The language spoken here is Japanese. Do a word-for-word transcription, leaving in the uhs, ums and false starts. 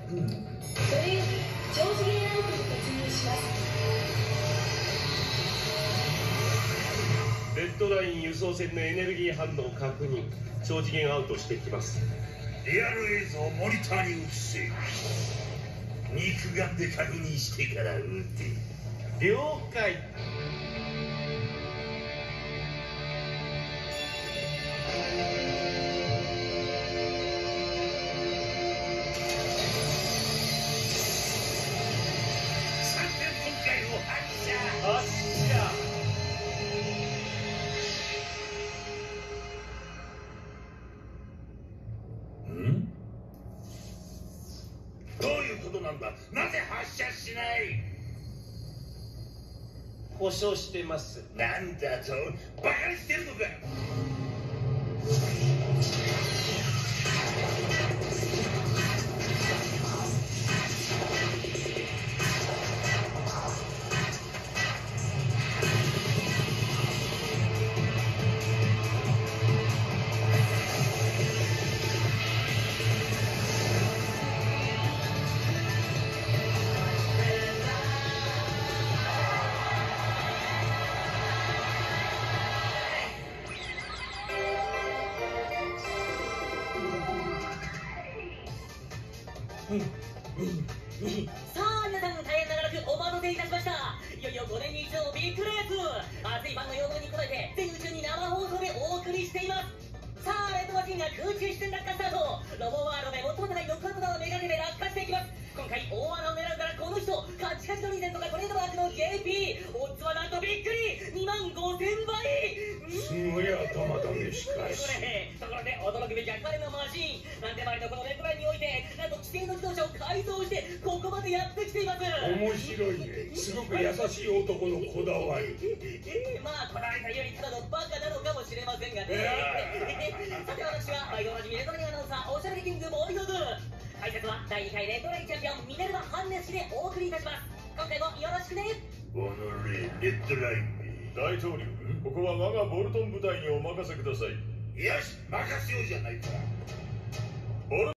それより超次元アウトに突入します。 レッドライン輸送船のエネルギー反応確認。超次元アウトしてきます。 リアル映像をモニターに映せ。肉眼で確認してから撃て。 了解。 さんてん分解を発射。 発射。 どういうことなんだ。なぜ発射しない。 故障してます。 なんだと。バカにしてるのか。 さあ皆さん、大変長らくお待たせいたしました。いよいよごねんに一度のビッグレース、熱いファンの要望に応えて全宇宙に生放送でお送りしています。さあレッドマシンが空中視点落下スタート。ロボワールドで最も高いロックアップダウンをめがけて落下していきます。今回大穴を狙うからこの人、カチカチのリーゼントがトレードマークの ジェーピー、オッズはなんとびっくりにまんごせんばい。 すごい頭だね。しかしところで驚くべきは彼のマシン。なんで周りのこのレッドラインにおいてなんと既成の自動車を改造してここまでやってきています。 面白いね。すごく優しい男のこだわり。 まあこだわりというよりただのバカなのかもしれませんがね。さて私は毎度おなじみレッドラインアナウンサーおしゃべりキング森野解説はだいにかいレッドラインチャンピオンミネルヴァ・ハンネス氏でお送りいたします。今回もよろしくね。 おのれレッドライン。 大統領、ここは我がボルトン部隊にお任せください。 よし、任せようじゃないか。 ボル